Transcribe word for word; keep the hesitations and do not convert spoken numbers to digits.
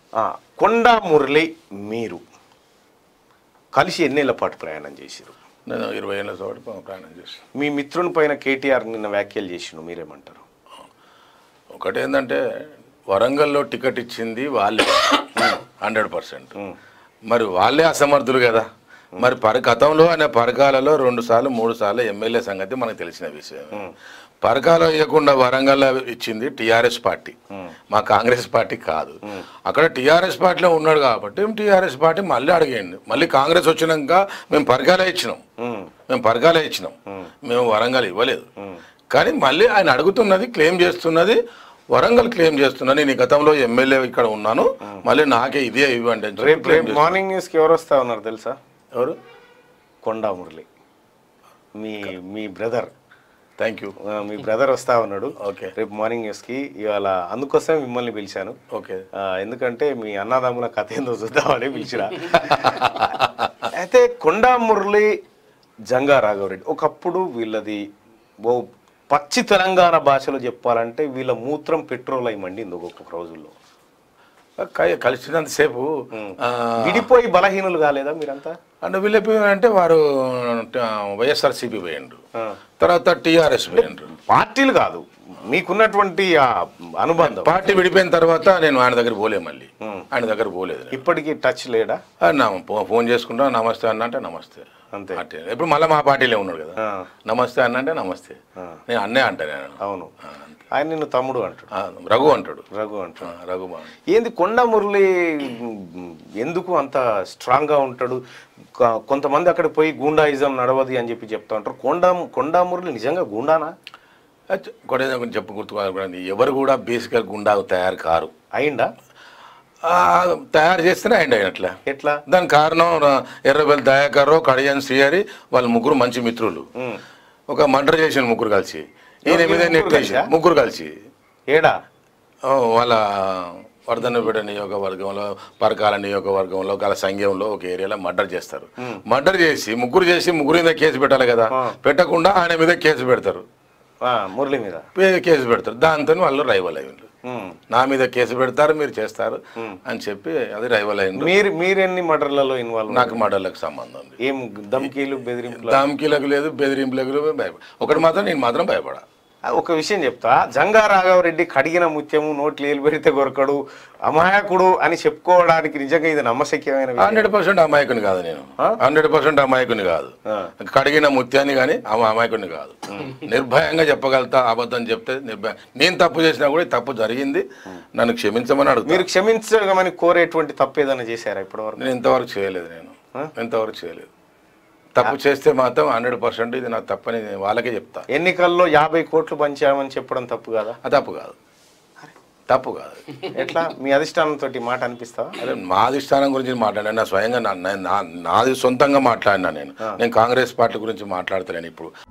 కొండా మురళి మీరు కలిసి ఎన్నేళ్ల పాటు ప్రయాణం చేశారు? నేను ఇరవై ఏళ్ళ పాటు ప్రయాణం చేశాను. మీ మిత్రుని పైన కేటీఆర్ నిన్న వ్యాఖ్యలు చేసిన మీరేమంటారు? ఒకటేంటంటే వరంగల్లో టికెట్ ఇచ్చింది వాళ్ళే హండ్రెడ్ పర్సెంట్. మరి వాళ్ళే అసమర్థులు కదా. మరి పర గతంలో అనే పరకాలలో రెండు సార్లు మూడు సార్లు ఎమ్మెల్యే సంగతి మనకు తెలిసిన విషయం. పరకాల ఇవ్వకుండా వరంగల్ ఇచ్చింది టీఆర్ఎస్ పార్టీ, మా కాంగ్రెస్ పార్టీ కాదు. అక్కడ టీఆర్ఎస్ పార్టీలో ఉన్నాడు కాబట్టి టీఆర్ఎస్ పార్టీ మళ్ళీ అడిగేయండి. మళ్ళీ కాంగ్రెస్ వచ్చినాక మేము పరకాలే ఇచ్చినాం మేము పరకాలే ఇచ్చినాం మేము వరంగల్ ఇవ్వలేదు. కానీ మళ్ళీ ఆయన అడుగుతున్నది, క్లెయిమ్ చేస్తున్నది వరంగల్ క్లెయిమ్ చేస్తున్నా. నేను ఈ గతంలో ఎమ్మెల్యే ఇక్కడ ఉన్నాను, మళ్ళీ నాకే ఇదే ఇవ్వండి. రేపు మార్నింగ్ న్యూస్కి ఎవరు వస్తా ఉన్నారు తెలుసా? ఎవరు? కొండా మురళి, మీ మీ బ్రదర్. Thank you. మీ బ్రదర్ వస్తా ఉన్నాడు ఓకే రేపు మార్నింగ్ న్యూస్కి. ఇవాళ అందుకోసమే మిమ్మల్ని పిలిచాను. ఓకే. ఎందుకంటే మీ అన్నదమ్ముల కథ ఏందో చూద్దామని పిలిచిరా. అయితే కొండా మురళి, జంగా రాఘవరెడ్డి ఒకప్పుడు వీళ్ళది ఓ పచ్చి తెలంగాణ భాషలో చెప్పాలంటే వీళ్ళ మూత్రం పెట్రోల్ అయి మండింది ఒక్కొక్క రోజుల్లో. కలిసినంతసేపు విడిపోయి బలహీనులు కాలేదా మీరంతా? అంటే వీళ్ళైపోయారంటే వారు వైఎస్ఆర్సీపీ పోయిండ్రు, తర్వాత టీఆర్ఎస్ పోయిండ్రు. పార్టీలు కాదు, మీకున్నటువంటి అనుబంధం. పార్టీ విడిపోయిన తర్వాత నేను ఆయన దగ్గర పోలే, మళ్ళీ ఆయన దగ్గర పోలేదు. ఇప్పటికీ టచ్ లేడా? ఫోన్ చేసుకుంటా, నమస్తే అన్న అంటే నమస్తే అంతే. ఇప్పుడు మళ్ళీ మా పార్టీలో ఉన్నాడు కదా, నమస్తే అన్న అంటే నమస్తే. నేను అన్నే అంటాను. అవును, ఆయన నిన్ను తమ్ముడు అంటాడు, రఘు అంటాడు. రఘు అంటాడు. రఘు ఏంది కొండా మురళి ఎందుకు అంత స్ట్రాంగ్గా ఉంటాడు? కొంతమంది అక్కడ పోయి గూండాయిజం నడవది అని చెప్పి చెప్తా ఉంటారు. కొండా కొండా మురళి నిజంగా గుండానా? కూడా చెప్పు గుర్తుకోవాలి, ఎవరు కూడా బేసిక్గా గుండా తయారు కారు. అయిందా? తయారు చేస్తేనే అయింది అయినట్లే. ఎట్లా? దానికి కారణం ఎర్రబెల్లి దయాకర్, కడియన్ శ్రీహరి వాళ్ళు ముగ్గురు మంచి మిత్రులు. ఒక మర్డర్ చేసిన ముగ్గురు కలిసి, ఈయన మీద నెట్టేసి ముగ్గురు కలిసి ఏడా వాళ్ళ వర్ధన్నపేట నియోజకవర్గంలో, పరకాల నియోజకవర్గంలో, గల సంఘంలో ఒక ఏరియాలో మర్డర్ చేస్తారు. మర్డర్ చేసి ముగ్గురు చేసి ముగ్గురు మీద కేసు పెట్టాలి కదా, పెట్టకుండా ఆయన మీద కేసు పెడతారు, మురళి మీద కేసు పెడతారు. దాంతో వాళ్ళు రైవల్ అయ్యిండ్రు. నా మీద కేసు పెడతారు, మీరు చేస్తారు అని చెప్పి అది రైవల్ అయ్యింది. మీరు మీరెన్ని మర్డర్లలో ఇన్వాల్వ్? నాకు మర్డర్లకు సంబంధం లేదు. ఏం ధమ్కీలు బెదిరింపులు? ధమ్కీలకు లేదు, బెదిరింపులకు భయపడ. ఒకటి మాత్రం నేను మాత్రం భయపడా. ఒక విషయం చెప్తా, జంగా రాఘవరెడ్డి కడిగిన ముత్యము నోట్లు ఏలు పెడితే కొరకడు, అమాయకుడు అని చెప్పుకోవడానికి నిజంగా ఇది నమ్మశక్యమైన? హండ్రెడ్ పర్సెంట్ అమాయకుని కాదు నేను, హండ్రెడ్ పర్సెంట్ అమాయకుని కాదు. కడిగిన ముత్యాన్ని కానీ అమాయకుని కాదు. నిర్భయంగా చెప్పగలుగుతా. అబద్ధం చెప్తే నిర్భయం. నేను తప్పు చేసినా కూడా తప్పు జరిగింది, నన్ను క్షమించమని అడుగుతా. మీరు క్షమించమని కోరేటువంటి తప్పు ఏదైనా చేశారా ఇప్పటివరకు? నేను ఇంతవరకు చేయలేదు. నేను ఇంతవరకు చేయలేదు. తప్పు చేస్తే మాత్రం హండ్రెడ్ పర్సెంట్ ఇది నాకు తప్పని వాళ్ళకే చెప్తా. ఎన్నికల్లో యాభై కోట్లు పంచామని చెప్పడం తప్పు కాదా? తప్పు కాదు, తప్పు కాదు. ఎట్లా మీ అధిష్టానంతో మాట అనిపిస్తావా? అదే మా అధిష్టానం గురించి మాట్లాడాను, నా స్వయంగా నాది సొంతంగా మాట్లాడినా. నేను నేను కాంగ్రెస్ పార్టీ గురించి మాట్లాడతలేను ఇప్పుడు.